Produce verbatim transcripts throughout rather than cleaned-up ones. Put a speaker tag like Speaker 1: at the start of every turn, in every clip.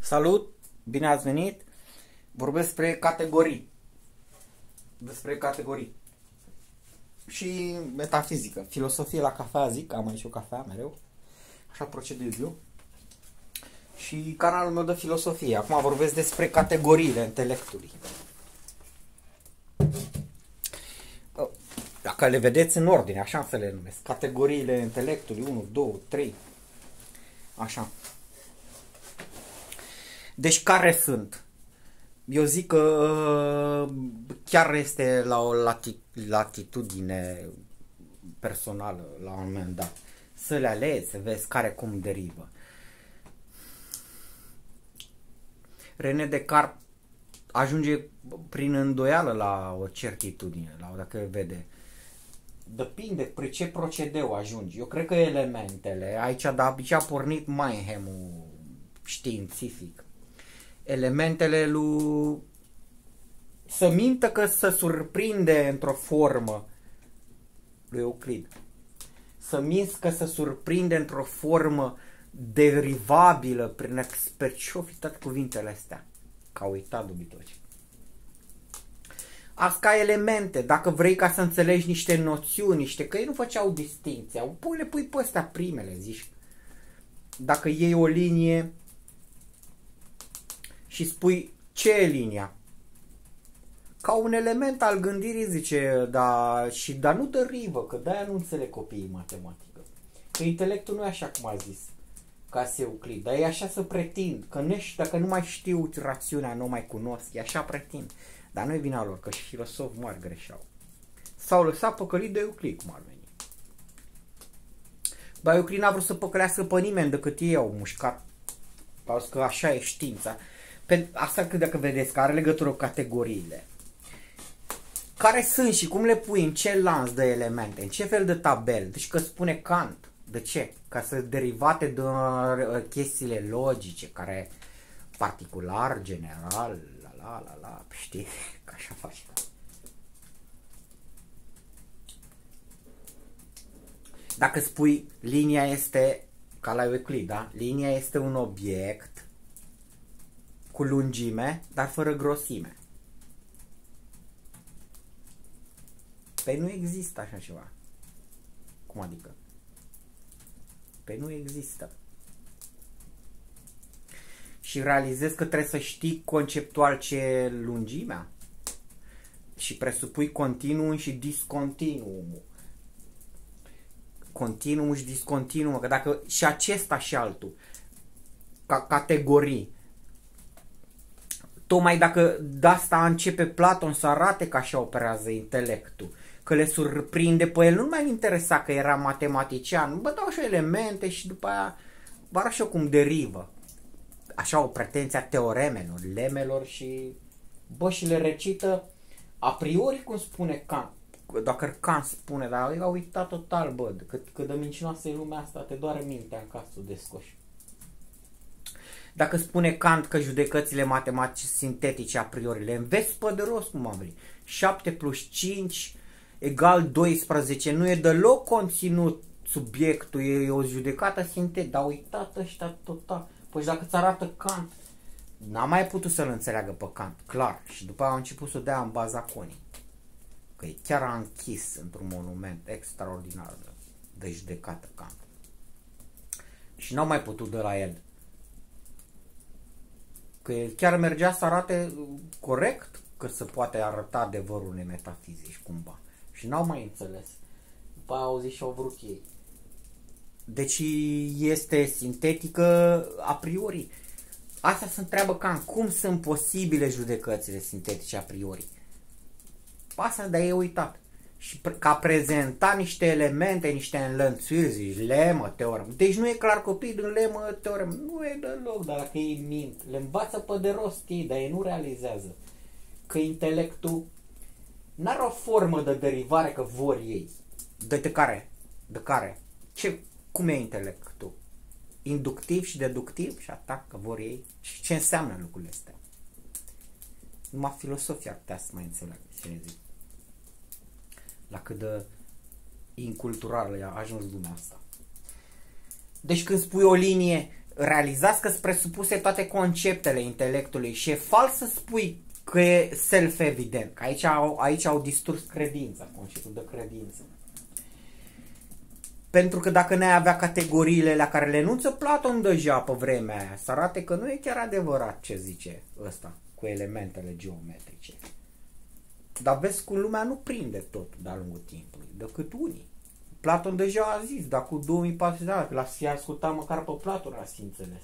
Speaker 1: Salut! Bine ați venit! Vorbesc despre categorii. Despre categorii. Și metafizică. Filosofie la cafea, zic, am aici o cafea mereu. Așa procedez eu. Și canalul meu de filosofie. Acum vorbesc despre categoriile intelectului. Dacă le vedeți în ordine, așa să le numesc. Categoriile intelectului, unu, doi, trei. Așa. Deci care sunt? Eu zic că chiar este la o latitudine personală la un moment dat. Să le alegi, să vezi care cum derivă. René Descartes ajunge prin îndoială la o certitudine, la o, dacă vede. Depinde pe ce procedeu ajungi. Eu cred că elementele, aici, aici a pornit Mannheimul științific. Elementele lui să mintă că se surprinde într-o formă lui Euclid. Să minți că se surprinde într-o formă derivabilă prin expert. Ce-o fi toate cuvintele astea? Ca uitat dobitoci. Asta ca elemente, dacă vrei ca să înțelegi niște noțiuni, niște, că ei nu făceau distinția. Pui, le pui pe astea primele, zici. Dacă iei o linie și spui ce e linia? Ca un element al gândirii, zice, dar și dar nu derivă, că de-aia nu înțeleg copiii matematică. Că intelectul nu e așa cum a zis ca Euclid, dar e așa să pretind, că nești, dacă nu mai știu rațiunea, nu mai cunosc, e așa pretind. Dar nu e vina lor, că și filosofi mari greșeau. S-au lăsat păcălit de Euclid, cum ar veni. Dar Euclid n-a vrut să păcălească pe nimeni decât ei au mușcat. Au zis că așa e știința. Pe asta că dacă vedeți că are legătură cu categoriile. Care sunt și cum le pui, în ce lanț de elemente, în ce fel de tabel. Deci că spune Kant. De ce? Ca să derivate de chestiile logice, care particular, general, la la la la, știi, că așa faci. Dacă spui linia este, ca la Euclid, da? Linia este un obiect cu lungime, dar fără grosime. Păi nu există așa ceva. Cum adică? Păi nu există. Și realizezi că trebuie să știi conceptual ce e lungimea. Și presupui continuum și discontinuum. Continuum și discontinuum. Că dacă și acesta și altul, ca categorii, tocmai dacă de asta începe Platon să arate că așa operează intelectul, că le surprinde pe el, nu mai interesa că era matematician, bă, dau și elemente și după aia vă arăt și eu cum derivă. Așa o pretenție a teoremelor, lemelor și bă, și le recită a priori cum spune Kant. Dacă Kant spune, dar eu am uitat total, bă, cât, cât de mincinoasă e lumea asta, te doare mintea în caz să o descoși. Dacă spune Kant că judecățile matematice sintetice a priori le înveți pe de rost, cum am vrut. șapte plus cinci egal doisprezece, nu e deloc conținut subiectul, e o judecată sintetică, dar uitat ăștia total. Păi dacă îți arată Kant, n-a mai putut să-l înțeleagă pe Kant, clar. Și după aia a început să dea în baza conii. Că chiar a închis într-un monument extraordinar de, de judecată Kant. Și n-au mai putut de la el. Că el chiar mergea să arate corect că se poate arăta adevărul unei metafizici cumva. Și n-au mai înțeles. După aia au zis și au vrut ei. Deci este sintetică a priori. Asta se întreabă cam cum sunt posibile judecățile sintetice a priori. Asta de-a e uitat. Și ca prezenta niște elemente, niște înlănțuiri, zici, lemă, teorem. Deci nu e clar copii din lemă, teorem. Nu e deloc, dar dacă ei mint, le învață pe de rost ei, dar ei nu realizează că intelectul n-are o formă de derivare că vor ei. De, de care? De care? Ce, cum e intelectul? Inductiv și deductiv și atac că vor ei? Și ce înseamnă lucrurile astea? Numai filosofia ar putea să mai înțeleagă ce ne zic. La cât de inculturală a ajuns lumea asta. Deci când spui o linie, realizați că sunt presupuse toate conceptele intelectului și e fals să spui că e self-evident, că aici au, aici au distrus credința, conceptul de credință. Pentru că dacă n-ai avea categoriile la care le enunță Platon deja pe vremea aia, să arate că nu e chiar adevărat ce zice ăsta cu elementele geometrice. Dar vezi cum lumea nu prinde tot de-a lungul timpului, decât unii. Platon deja a zis, dar cu două mii patru sute de ani, l-ați fi ascultat măcar pe Platon, ați fi înțeles.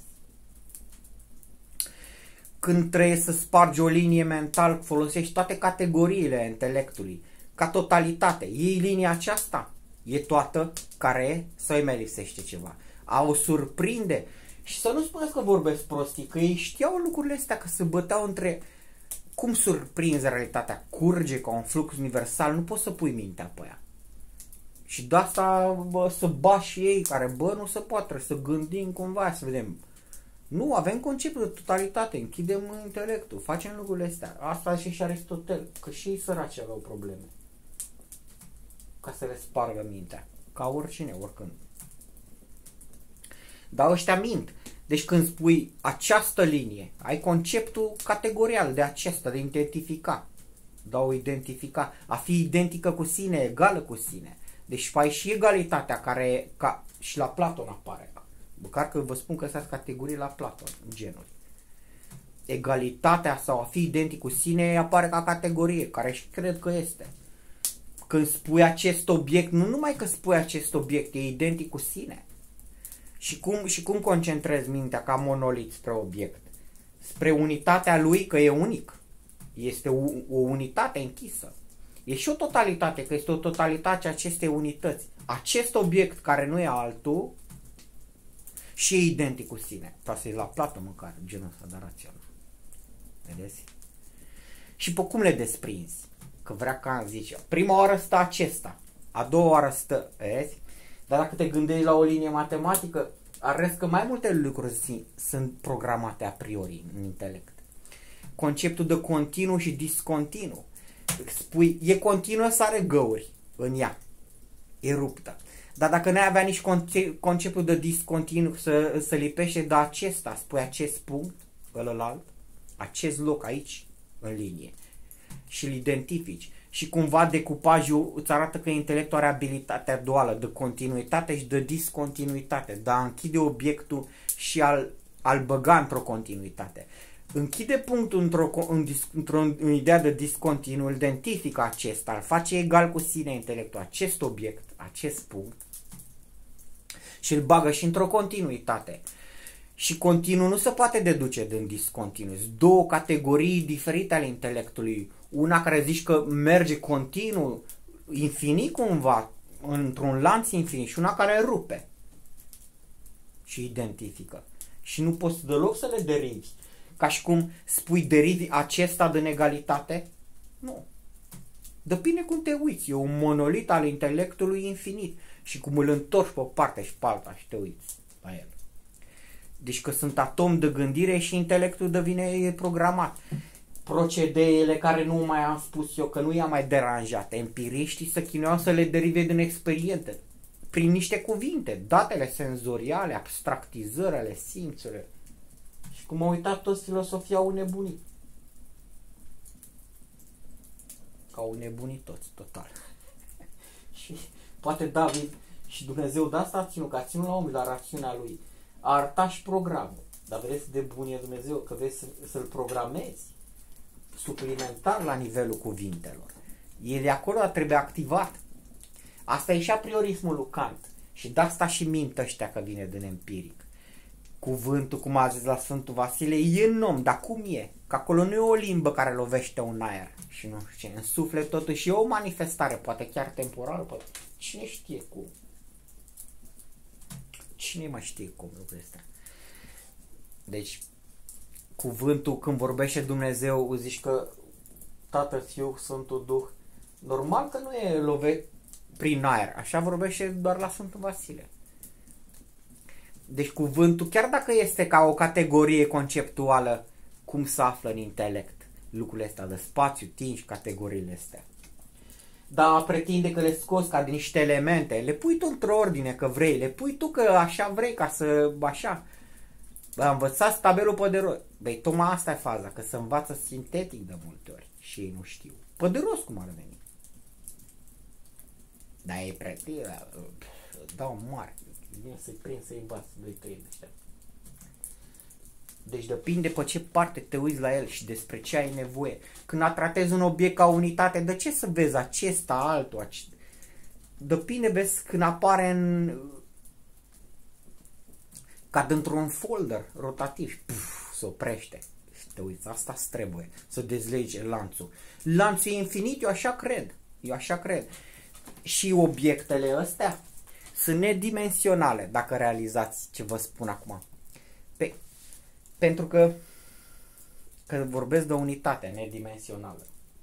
Speaker 1: Când trebuie să spargi o linie mental, folosești toate categoriile intelectului, ca totalitate. Iei linia aceasta, e toată care e sau îi mai lipsește ceva. A o surprinde. Și să nu spuneți că vorbesc prostii, că ei știau lucrurile astea, că se băteau între... Cum surprinzi realitatea? Curge ca un flux universal, nu poți să pui mintea pe ea. Și de asta bă, să bași și ei, care bă, nu se poate, trebuie să gândim cumva, să vedem. Nu, avem conceptul de totalitate, închidem intelectul, facem lucrurile astea. Asta și și Aristotel, că și ei săraci aveau probleme. Ca să le spargă mintea, ca oricine, oricând. Dar ăștia mint. Deci când spui această linie, ai conceptul categorial de acesta, de identifica. Da, o identifica, a fi identică cu sine, egală cu sine. Deci ai și egalitatea care ca, și la Platon apare. Măcar că vă spun că sunt categorii la Platon, genuri. Egalitatea sau a fi identic cu sine apare ca categorie, care și cred că este. Când spui acest obiect, nu numai că spui acest obiect, e identic cu sine. Și cum, și cum concentrezi mintea ca monolit spre obiect? Spre unitatea lui, că e unic. Este o, o unitate închisă. E și o totalitate, că este o totalitate a acestei unități. Acest obiect care nu e altul și e identic cu sine. Asta e la Platon măcar, genul ăsta de rațiune. Vedeți? Și pe cum le desprinzi? Că vrea ca zice, prima oară stă acesta, a doua oară stă, vezi? Dar dacă te gândești la o linie matematică, arăți că mai multe lucruri sunt programate a priori în intelect. Conceptul de continuu și discontinu. Spui, e continuă să are găuri în ea. E ruptă. Dar dacă n-ai avea nici conceptul de discontinu să, să lipește de acesta, spui acest punct, ălălalt, acest loc aici, în linie. Și îl identifici. Și cumva decupajul îți arată că intelectul are abilitatea duală de continuitate și de discontinuitate, de a închide obiectul și al, al băga într-o continuitate. Închide punctul într-o într într ideea de discontinu, îl identifică acesta, îl face egal cu sine intelectul, acest obiect, acest punct și îl bagă și într-o continuitate. Și continuu nu se poate deduce din discontinu. Sunt două categorii diferite ale intelectului. Una care zici că merge continuu, infinit cumva, într-un lanț infinit și una care rupe și identifică. Și nu poți deloc să le derivi. Ca și cum spui derivi acesta din egalitate? Nu. Depinde cum te uiți. E un monolit al intelectului infinit. Și cum îl întorci pe o parte și pe alta și te uiți la el. Deci că sunt atomi de gândire și intelectul devine programat. Procedeele care nu mai am spus eu, că nu i-am mai deranjat. Empiriștii se chinuiau să le derive din experiențe. Prin niște cuvinte. Datele senzoriale, abstractizări ale simțurilor. Și cum au uitat toți filosofia au nebunit. Că au nebunit toți, total. Și poate David și Dumnezeu de asta a ținut, că a ținut la om la rațiunea lui. A arătat și programul. Dar vedeți de bun e Dumnezeu, că vezi să-l programezi suplimentar la nivelul cuvintelor. El de acolo trebuie activat. Asta e și a priorismul lui Kant. Și de asta și mint ăștia că vine din empiric. Cuvântul, cum a zis la Sfântul Vasile, e în om, dar cum e? Că acolo nu e o limbă care lovește un aer și nu știu ce. În suflet totuși e o manifestare, poate chiar temporală, poate. Cine știe cum? Cine mai știe cum lucrurile astea? Deci, cuvântul, când vorbește Dumnezeu, zici că Tată, Fiu, Sfântul Duh, normal că nu e love prin aer. Așa vorbește doar la Sfântul Vasile. Deci cuvântul, chiar dacă este ca o categorie conceptuală, cum se află în intelect lucrurile astea de spațiu, timp și categoriile astea. Dar pretinde că le scoți ca din niște elemente, le pui tu într-o ordine că vrei, le pui tu că așa vrei ca să, așa. Am învățat tabelul Păderos. Băi, tocmai asta e faza, că se învață sintetic de multe ori și ei nu știu. Păderos cum ar veni. Dar e prea... Dau mare. Vine să-i prind să-i învață doi trei de ăștia. Deci depinde pe ce parte te uiți la el și despre ce ai nevoie. Când tratezi un obiect ca unitate, de ce să vezi acesta, altul? Depinde, vezi, când apare în... ca dintr-un folder rotativ și puf, se oprește. Și te uiți, asta trebuie să dezlege lanțul. Lanțul e infinit, eu așa cred. Eu așa cred. Și obiectele astea sunt nedimensionale, dacă realizați ce vă spun acum. Pe, pentru că când vorbesc de unitate nedimensională,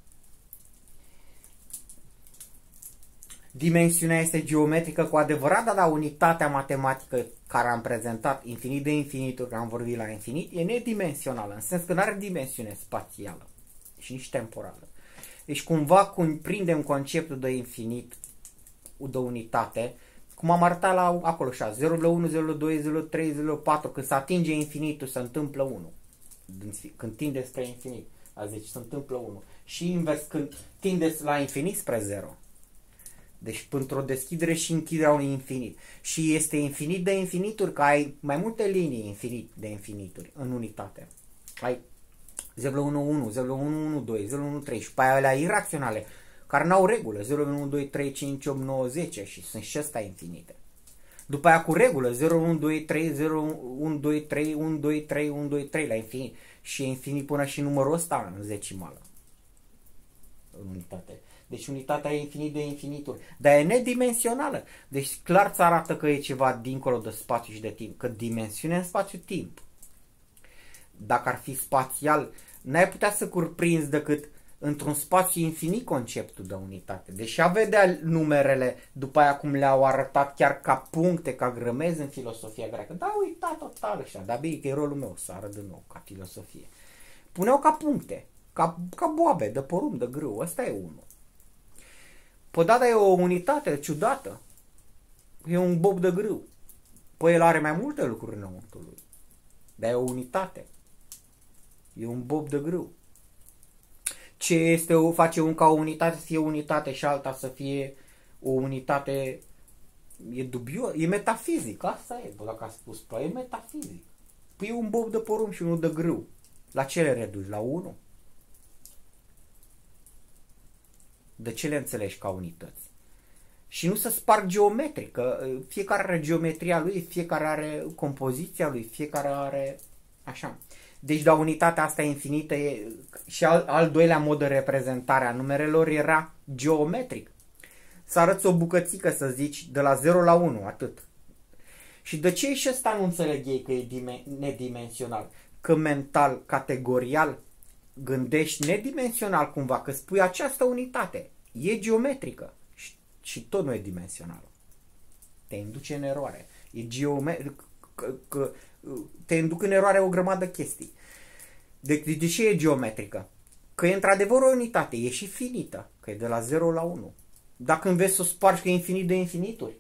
Speaker 1: dimensiunea este geometrică cu adevărat, dar la unitatea matematică care am prezentat, infinit de infinituri, care am vorbit la infinit, e nedimensională, în sens că nu are dimensiune spațială și nici temporală. Deci cumva când prindem conceptul de infinit, de unitate, cum am arătat la acolo așa, zero virgulă unu, zero virgulă doi, zero virgulă trei, zero virgulă patru, când se atinge infinitul, se întâmplă unu. Când tinde spre infinit, a zice, se întâmplă unu. Și invers, când tinde la infinit, spre zero. Deci pentru o deschidere și închiderea unui infinit. Și este infinit de infinituri, că ai mai multe linii infinit de infinituri în unitate. Ai zero virgulă unu, zero virgulă unu, unu, doi, zero virgulă unu, trei și pe aia alea iraționale, care n-au regulă, zero virgulă unu, doi, trei, cinci, opt, nouă, zece și sunt și astea infinite. După aia cu regulă, zero virgulă unu, doi, trei, zero virgulă unu, doi, trei, unu, doi, trei, unu, doi, trei la infinit. Și e infinit până și numărul ăsta în decimală. În unitate. Deci unitatea e infinit de infinituri. Dar e nedimensională. Deci clar ți arată că e ceva dincolo de spațiu și de timp. Că dimensiunea în spațiu-timp. Dacă ar fi spațial, n-ai putea să curprinzi decât într-un spațiu infinit conceptul de unitate. Deși a vedea numerele după aia cum le-au arătat chiar ca puncte, ca grămezi în filosofia greacă. Da, uita total așa. Dar bine că e rolul meu să arăt din nou ca filosofie. Puneau ca puncte. Ca, ca boabe, de porumb, de grâu. Ăsta e unul. Păi da, dar e o unitate ciudată. E un bob de grâu. Păi el are mai multe lucruri înăuntru lui. Dar e o unitate. E un bob de grâu. Ce este o, face un ca o unitate să fie unitate și alta să fie o unitate, e dubios, e metafizic, asta e, bă, dacă a spus, păi e metafizic. Păi e un bob de porumb și unul de grâu. La ce le reduci? La unu? De ce le înțelegi ca unități? Și nu să sparg geometric, că fiecare are geometria lui, fiecare are compoziția lui, fiecare are așa. Deci, da, unitatea asta infinită e, și al, al doilea mod de reprezentare a numerelor era geometric. Să arăți o bucățică, să zici, de la zero la unu, atât. Și de ce și ăsta nu înțeleg ei că e nedimensional? Că mental, categorial, gândești nedimensional cumva, că spui această unitate, e geometrică și, și tot nu e dimensională. Te induce în eroare. E geometric, că, că, te induc în eroare o grămadă de chestii. De, de, de ce e geometrică? Că e într-adevăr o unitate, e și finită, că e de la zero la unu. Dacă înveți să o spargi că e infinit de infinituri.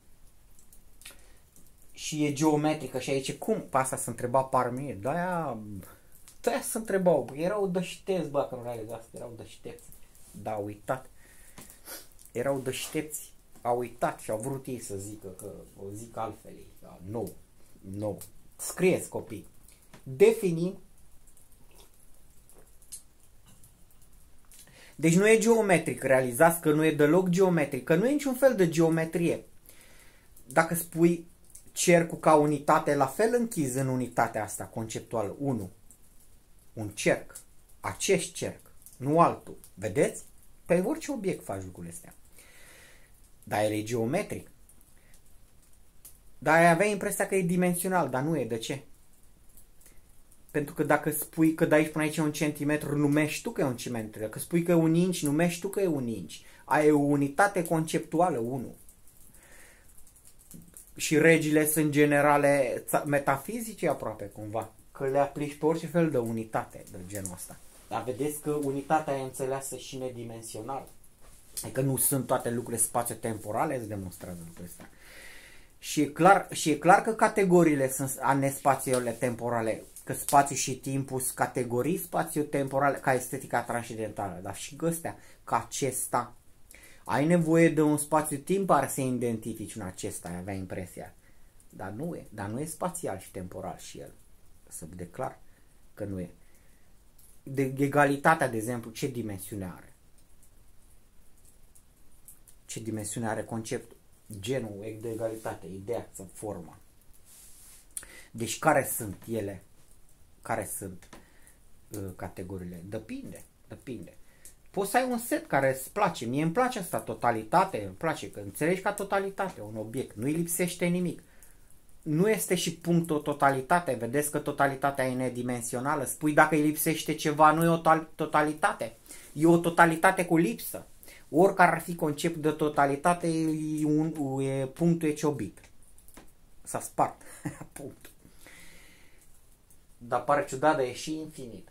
Speaker 1: Și e geometrică și aici cum? Pe asta se întreba Parmenid. De-aia, de-aia se întrebau. Bă, erau dășteți, bă, că nu realizați, erau dășteți. Da, au uitat. Erau dășteți. Au uitat și au vrut ei să zică că o zic altfel. Da, nu, nu. Scrieți, copii. Definim. Deci nu e geometric. Realizați că nu e deloc geometric. Că nu e niciun fel de geometrie. Dacă spui cercul ca unitate, la fel închizi în unitatea asta conceptuală. unu. Un cerc. Acest cerc. Nu altul. Vedeți? Pe orice obiect faci lucrurile astea. Dar el e geometric. Dar ai avea impresia că e dimensional, dar nu e. De ce? Pentru că dacă spui că de aici până aici e un centimetru, numești tu că e un centimetru. Dacă spui că e un inch, numești tu că e un inch. Ai o unitate conceptuală, unu. Și regile sunt generale metafizice aproape, cumva. Că le aplici pe orice fel de unitate de genul ăsta. Dar vedeți că unitatea e înțeleasă și nedimensională. Adică nu sunt toate lucrurile spațio-temporale, îți demonstrează lucrul ăsta. Și e clar, și e clar că categoriile sunt nespațiile temporale, că spațiu și timpul sunt categorii spațiu-temporale, ca estetica transcendentală, dar și ăstea, ca acesta. Ai nevoie de un spațiu-timp care să identifici un acesta, ai avea impresia. Dar nu e, dar nu e spațial și temporal și el. Să declar că nu e. De egalitatea, de exemplu, ce dimensiune are? Ce dimensiune are conceptul? Genul de egalitate, ideea sau forma. Deci care sunt ele? Care sunt uh, categoriile? Depinde, depinde. Poți să ai un set care îți place. Mie îmi place asta, totalitate, îmi place că înțelegi ca totalitate un obiect. Nu-i lipsește nimic. Nu este și punctul totalitate. Vedeți că totalitatea e nedimensională. Spui dacă îi lipsește ceva, nu e o totalitate. E o totalitate cu lipsă. Oricare ar fi conceptul de totalitate, e, un, e punctul e ciobit. S-a spart. Punct. Dar pare ciudat, dar e și infinit.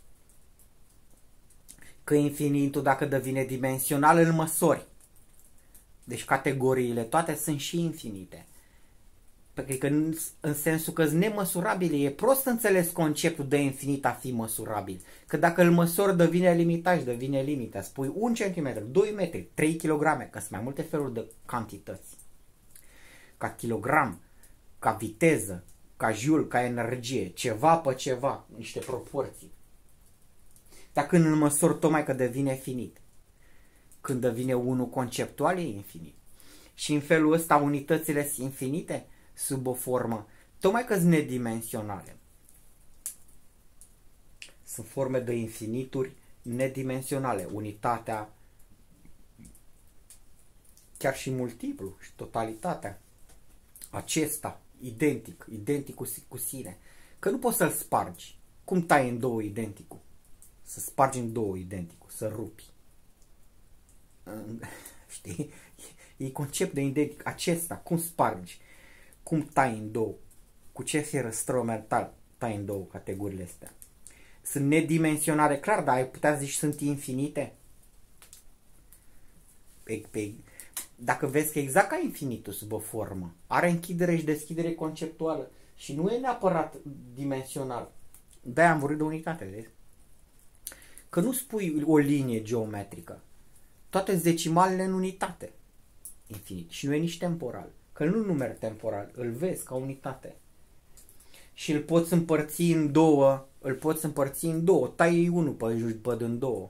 Speaker 1: Că infinitul, dacă devine dimensional, îl măsori. Deci categoriile toate sunt și infinite. Pentru că în, în sensul că sunt nemăsurabile, e prost înțeles conceptul de infinit a fi măsurabil. Că dacă îl măsori, devine limitat și devine limită. Spui un centimetru, doi metri, trei kilograme, că sunt mai multe feluri de cantități. Ca kilogram, ca viteză, ca joule, ca energie, ceva pe ceva, niște proporții. Dar când îl măsori, tocmai că devine finit. Când devine unul conceptual, e infinit. Și în felul ăsta unitățile sunt infinite sub o formă, tocmai că sunt nedimensionale. Sunt forme de infinituri nedimensionale. Unitatea, chiar și multiplu, și totalitatea. Acesta, identic, identic cu, cu sine. Că nu poți să-l spargi. Cum tai în două identicul? Să spargi în două identicul, să rupi. Știi? E concept de identic. Acesta, cum spargi? Cum tai în două? Cu ce fieră instrumental tai în două categoriile astea? Sunt nedimensionare, clar, dar ai putea zici sunt infinite? Pe, pe, dacă vezi că exact ca infinitul sub o formă, are închidere și deschidere conceptuală și nu e neapărat dimensional. De-aia am vorbit de unitate, vezi? Că nu spui o linie geometrică. Toate decimalele în unitate. Infinit. Și nu e nici temporal. Că nu numeri temporal. Îl vezi ca unitate. Și îl poți împărți în două. Îl poți împărți în două. Tai unul pe, pe din două.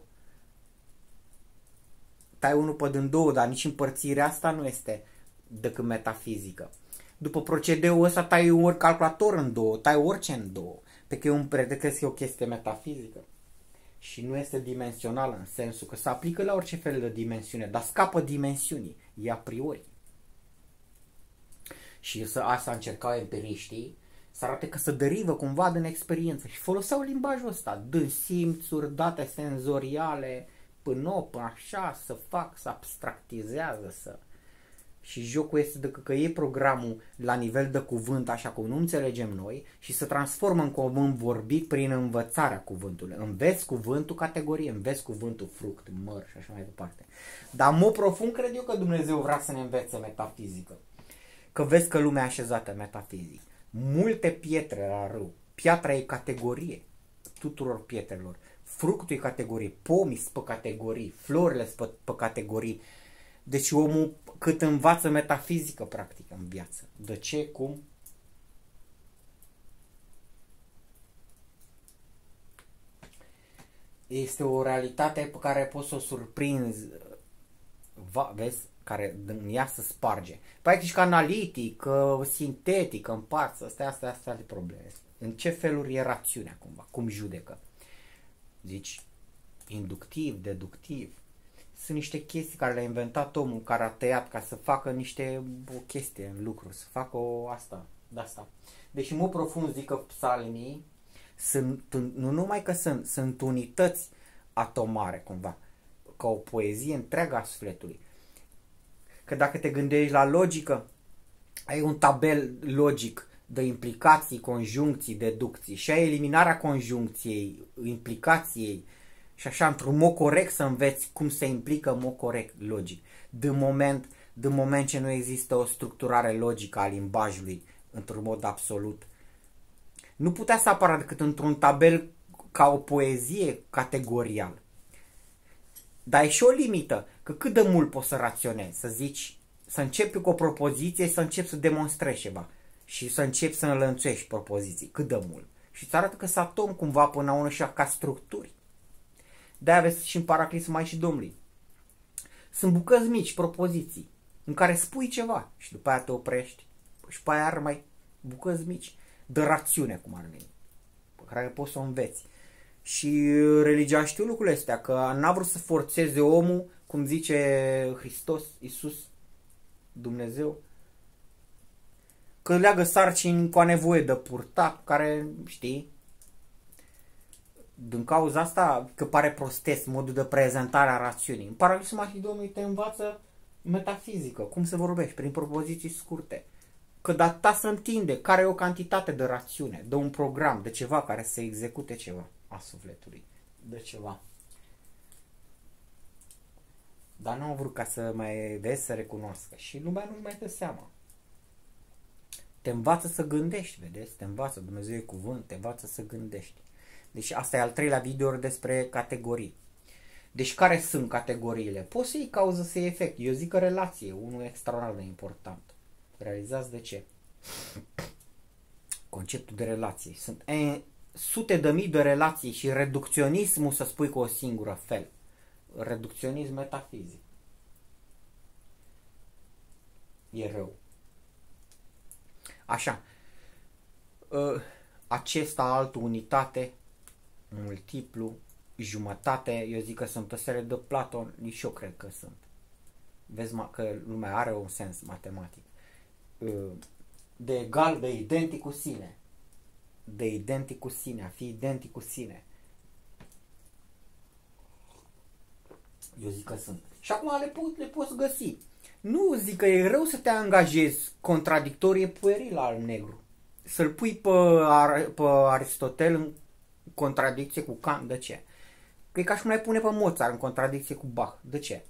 Speaker 1: Tai unul pe din două, dar nici împărțirea asta nu este decât metafizică. După procedeul ăsta tai ori calculator în două. Tai orice în două. Pe că e un predecres că e o chestie metafizică. Și nu este dimensională în sensul că se aplică la orice fel de dimensiune, dar scapă dimensiunii, e a priori. Și să asta încercau empiriștii, să arate că se derivă cumva din experiență și foloseau limbajul ăsta, din simțuri, date senzoriale, până, până așa, să fac, să abstractizează, să... Și jocul este de că e programul la nivel de cuvânt, așa cum nu înțelegem noi, și se transformă în cuvânt vorbit prin învățarea cuvântului. Înveți cuvântul categorie, înveți cuvântul fruct, măr și așa mai departe. Dar mă profund cred eu că Dumnezeu vrea să ne învețe metafizică. Că vezi că lumea e așezată metafizic. Multe pietre la râu. Piatra e categorie tuturor pietrelor. Fructul e categorie, pomii sunt pe categorii, florile sunt pe, pe categorii. Deci omul cât învață metafizică practic în viață. De ce? Cum? Este o realitate pe care poți să o surprinzi. Va, vezi? Care din ea se sparge. Practic că analitic, sintetic, în parță, astea, astea, astea de probleme. În ce feluri e rațiunea cumva? Cum judecă? Zici, inductiv, deductiv. Sunt niște chestii care le-a inventat omul, care a tăiat ca să facă niște o chestie în lucru, să facă o asta, de asta. Deci, mult profund zic că psalmii sunt, nu numai că sunt, sunt unități atomare cumva, ca o poezie întreagă a sufletului. Că dacă te gândești la logică, ai un tabel logic de implicații, conjuncții, deducții și ai eliminarea conjuncției, implicației și așa într-un mod corect să înveți cum se implică în mod corect logic. De moment din moment ce nu există o structurare logică a limbajului într-un mod absolut. Nu putea să apară decât într-un tabel ca o poezie categorial. Dar e și o limită, că cât de mult poți să raționezi, să zici, să începi cu o propoziție, să începi să demonstrezi ceva și să începi să înlănțuiești propoziții, cât de mult. Și îți arată că s-a tom cumva până una și ca structuri. De-aia aveți și în Paraclisul Maicii Domnului. Sunt bucăți mici, propoziții, în care spui ceva și după aia te oprești și după aia ar mai bucăți mici de rațiune, cum ar veni, pe care poți să o înveți. Și religia știu lucrurile astea, că n-a vrut să forțeze omul, cum zice Hristos, Iisus, Dumnezeu, că leagă sarcini cu a nevoie de purtat, care, știi, din cauza asta, că pare prostesc modul de prezentare a rațiunii. În Paraclisul Maicii Domnului te învață metafizică, cum se vorbește, prin propoziții scurte. Că data să întinde care e o cantitate de rațiune, de un program, de ceva care să execute ceva a sufletului, de ceva. Dar nu au vrut ca să mai vezi, să recunoască. Și lumea nu mai dă seama. Te învață să gândești, vedeți? Te învață, Dumnezeu e cuvânt, te învață să gândești. Deci asta e al treilea video despre categorii. Deci care sunt categoriile? Poți să iei cauză, să iei efect. Eu zic că relație, unul extraordinar de important. Realizați de ce? Conceptul de relație. Sunt e, sute de mii de relații și reducționismul să spui cu o singură fel. Reducționism metafizic. E rău. Așa. Acesta, altă unitate, multiplu, jumătate, eu zic că sunt o serie de Platon, nici eu cred că sunt. Vezi că lumea are un sens matematic. De egal, de identic cu sine. De identic cu sine, a fi identic cu sine. Eu zic că sunt. Și acum le, po le poți găsi. Nu zic că e rău să te angajezi contradictorie pueril al negru. Să-l pui pe, Ar pe Aristotel în contradicție cu Kant. De ce? Că e ca și cum l-ai pune pe Mozart în contradicție cu Bach. De ce?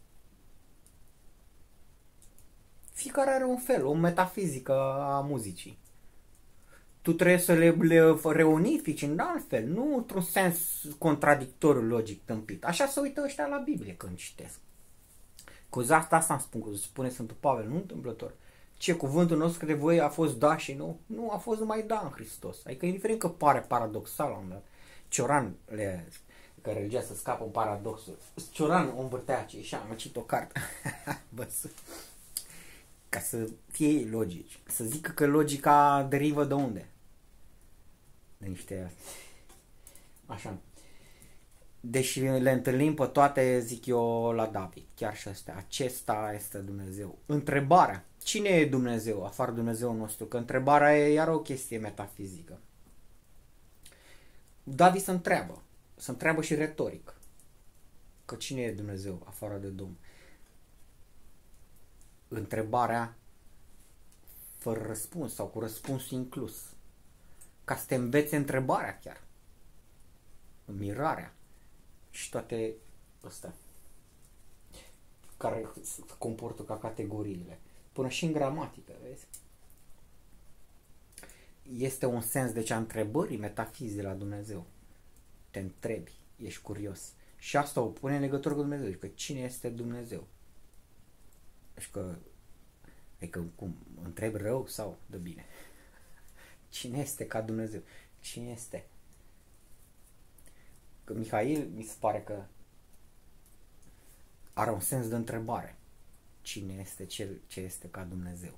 Speaker 1: Fiecare are un fel, o metafizică a muzicii. Tu trebuie să le, le reunifici în alt fel, nu într-un sens contradictoriu logic tâmpit. Așa se uită ăștia la Biblie când citesc. Cu asta asta îmi spun, spune Sfântul Pavel, nu întâmplător. Ce, cuvântul nostru de voi a fost da și nu? Nu, a fost numai da în Hristos. Adică indiferent că pare paradoxal la un dat. Cioran, le, că religia să scapă în paradoxul. Cioran o învârtea ce și am citit o carte. Bă, ca să fie logici. Să zică că logica derivă de unde? De niște... Așa. Deși le întâlnim pe toate, zic eu, la David. Chiar și astea. Acesta este Dumnezeu. Întrebarea. Cine e Dumnezeu, afară Dumnezeu nostru? Că întrebarea e iar o chestie metafizică. David se întreabă. Se întreabă și retoric. Că cine e Dumnezeu, afară de Domnul? Întrebarea fără răspuns sau cu răspunsul inclus. Ca să te învețe întrebarea chiar. Mirarea. Și toate astea. Care se comportă ca categoriile. Până și în gramatică, vezi? Este un sens deci a întrebării metafizice de la Dumnezeu. Te întrebi, ești curios. Și asta o pune în legătură cu Dumnezeu. Că cine este Dumnezeu? Deci că, adică cum, întrebi rău sau de bine? Cine este ca Dumnezeu? Cine este? Că Mihail mi se pare că are un sens de întrebare. Cine este cel ce este ca Dumnezeu?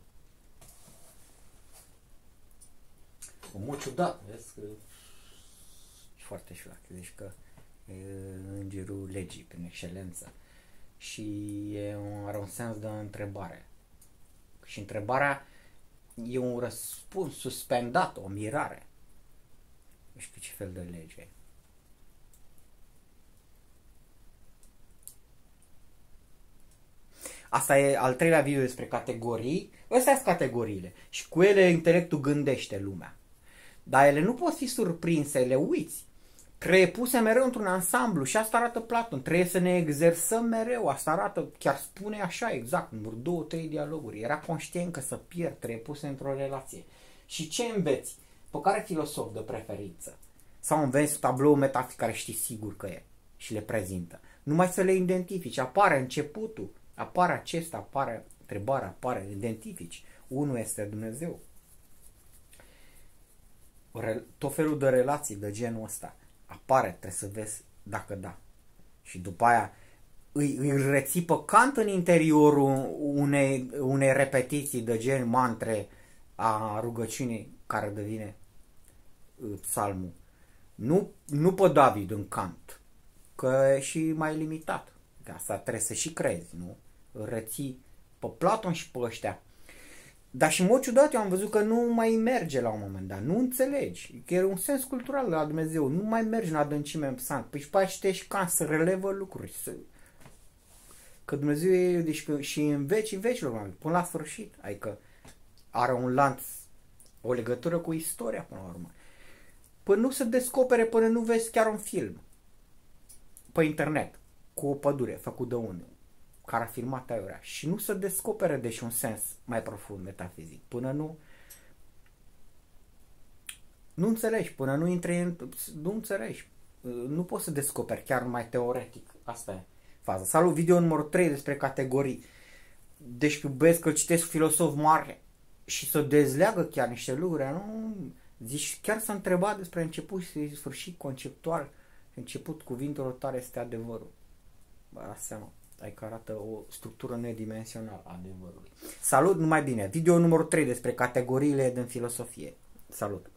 Speaker 1: O mult ciudat, vezi că e foarte ciudat. Deci că e îngerul legii prin excelență. Și e un, are un sens de întrebare. Și întrebarea e un răspuns suspendat, o mirare. Nu știu ce fel de lege e. Asta e al treilea video despre categorii. Astea sunt categoriile. Și cu ele intelectul gândește lumea. Dar ele nu pot fi surprinse, le uiți. trebuie puse mereu într-un ansamblu și asta arată Platon. Trebuie să ne exersăm mereu. Asta arată, chiar spune așa exact, numărul două, trei dialoguri. Era conștient că să pierd, trebuie puse într-o relație. Și ce înveți? Pe care filosof de preferință? Sau înveți tablou metafizic care știi sigur că e și le prezintă. Numai să le identifici. Apare începutul, apare acesta, apare întrebarea, apare, identifici. Unul este Dumnezeu. Tot felul de relații de genul ăsta apare, trebuie să vezi dacă da. Și după aia îi, îi reții pe Kant în interiorul unei, unei repetiții de gen mantre a rugăciunii care devine psalmul. Nu, nu pe David în Kant, că e și mai limitat. De asta trebuie să și crezi, nu? Îl reții pe Platon și pe ăștia. Dar și în mod ciudat eu am văzut că nu mai merge la un moment dat. Nu înțelegi. Că e un sens cultural la Dumnezeu. Nu mai mergi în adâncime în psalm. Păi și pe aia citești Kant să relevă lucruri. Să... Că Dumnezeu e deci că și în vecii vecilor, până la sfârșit. Adică are un lanț, o legătură cu istoria până la urmă. Până nu se descopere, până nu vezi chiar un film pe internet cu o pădure făcut de unul care a filmat aiurea și nu se descopere deci un sens mai profund metafizic. Până nu nu înțelegi, până nu intri în... nu înțelegi. Nu poți să descoperi chiar numai teoretic. Asta e faza. Salut, video numărul trei despre categorii. Deci cu băieți că citesc filosof mare și să dezleagă chiar niște lucruri, nu... Zici, chiar s-a întrebat despre început și sfârșit conceptual. Început cuvintelor tale este adevărul. Bă, la seama. Adică arată o structură nedimensională a adevărului. Salut, numai bine! Video numărul trei despre categoriile din filosofie. Salut!